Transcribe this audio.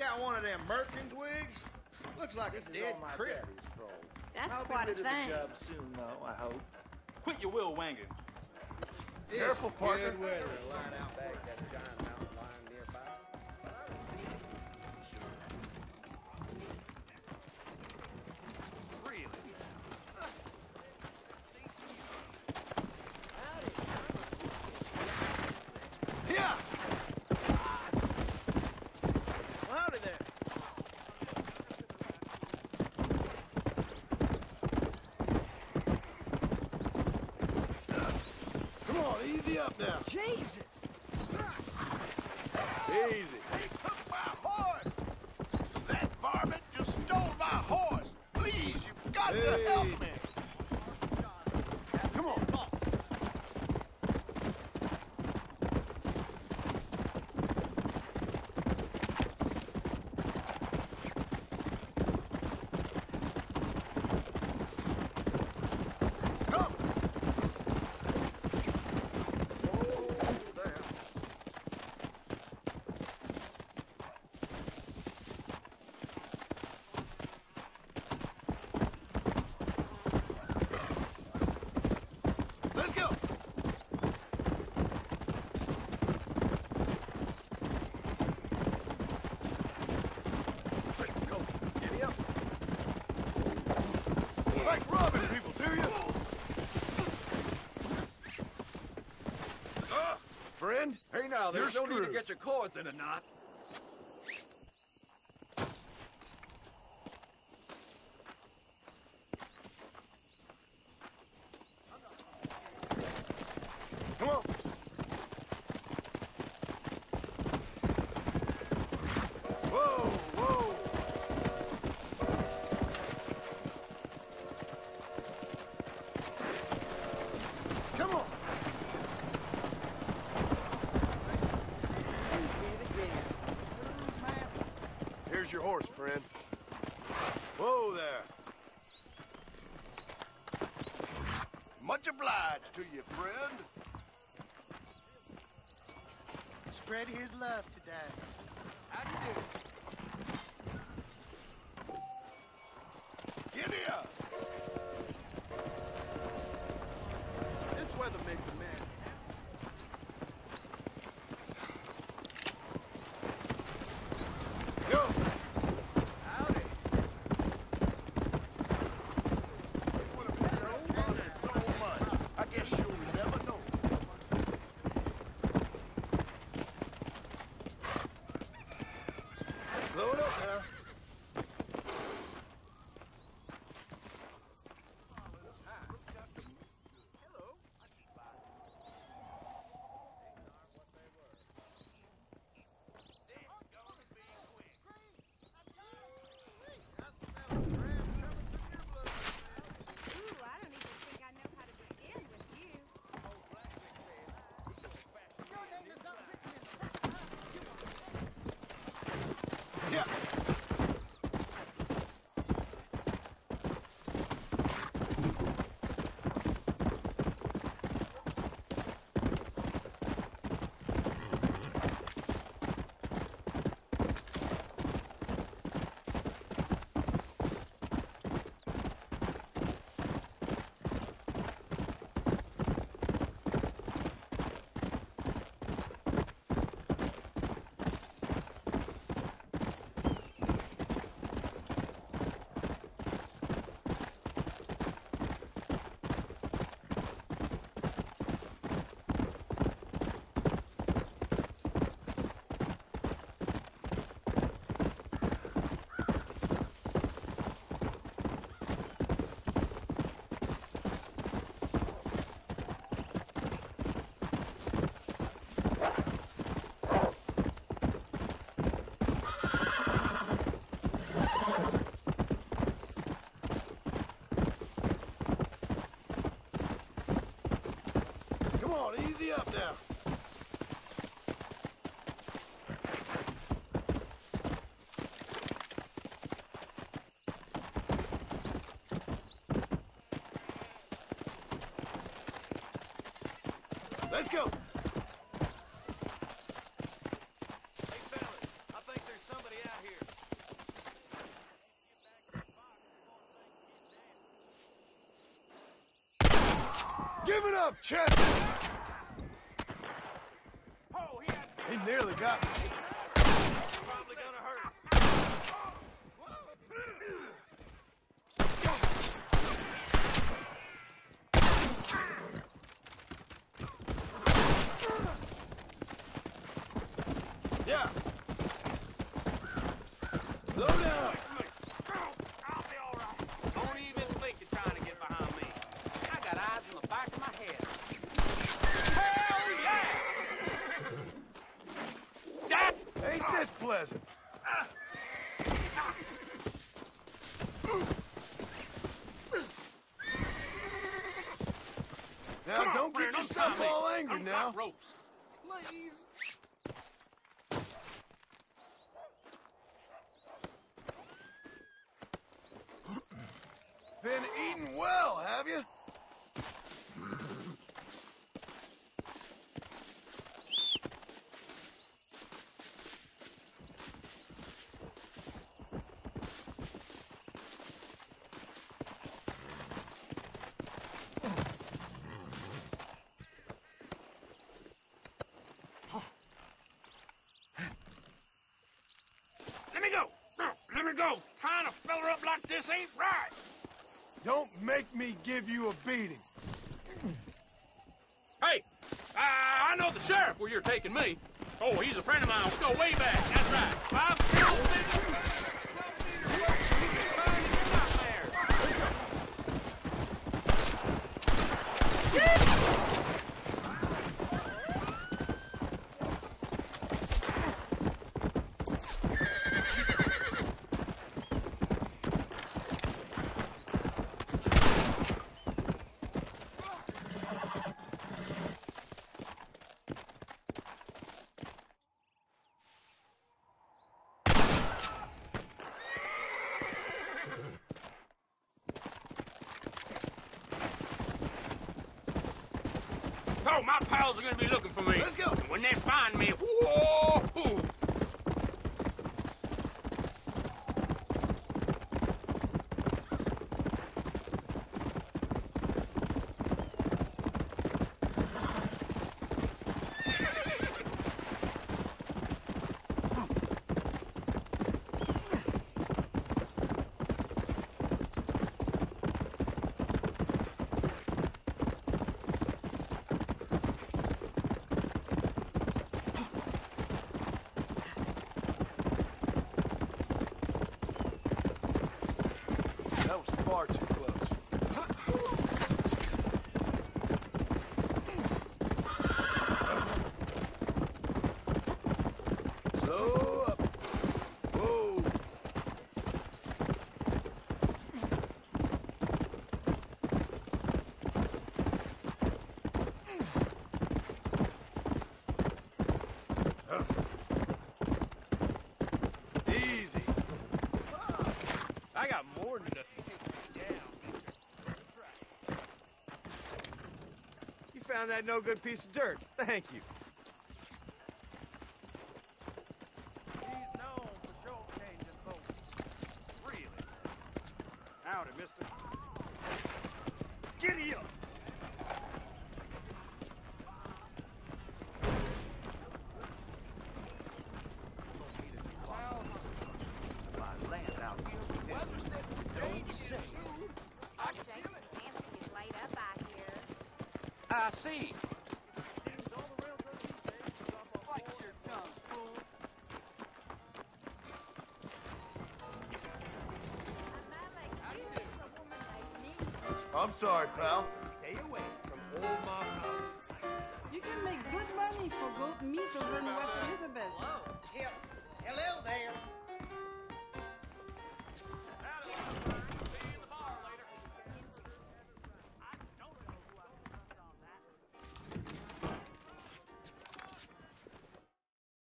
got one of them Merkin twigs? Looks like a dead critter. That's quite a thing. Job soon, though, I hope. Quit your will wanging. Careful, Parker. Good weather. Line out back that giant mountain lion nearby. Really? Here! Well, howdy there. Come on, easy up now. Jesus! Easy. They took my horse! That varmint just stole my horse! Please, you've got to help me! Come on. Come! Let's go! Let's go. Giddy up. Like robbing people, do you? Friend? Hey now, there's You're no need to screwed. get your cords in a knot. Come on. Whoa, whoa. Come on. Here's your horse, friend. Whoa there. Much obliged to you, friend. Spread his love today. How do you do? Giddy up. This weather makes a man. Go. Howdy. So much. I guess you'll never know. Slow it up now. Ooh, I don't even think I know how to begin with you. Yeah. Come on, easy up now. Let's go. Hey, fellas, I think there's somebody out here. Give it up, Chesson! Oh, He nearly got me. probably gonna hurt. Yeah. Slow down. I'll be all right. Don't even think you're trying to get behind me. I got eyes in the back of my head. Hell yeah! Ain't this pleasant? Now, don't get yourself all angry now. Ropes. Please. Been eating well, have you? Let me go. Let me go. Tying a feller up like this ain't right. Don't make me give you a beating. Hey, I know the sheriff where you're taking me. Oh, he's a friend of mine. Let's go way back. That's right. 5 Oh, my pals are gonna be looking for me. Let's go. And when they find me, whoa! That was far too close. Slow up. Whoa. Easy. I got more than enough to take me down. You found that no good piece of dirt. Thank you. He's known for short-changing folks. Really. Howdy, mister. Giddy up! I see. I'm sorry, pal. Stay away from old Ma House. You can make good money for goat meat over in West Elizabeth. Hello there.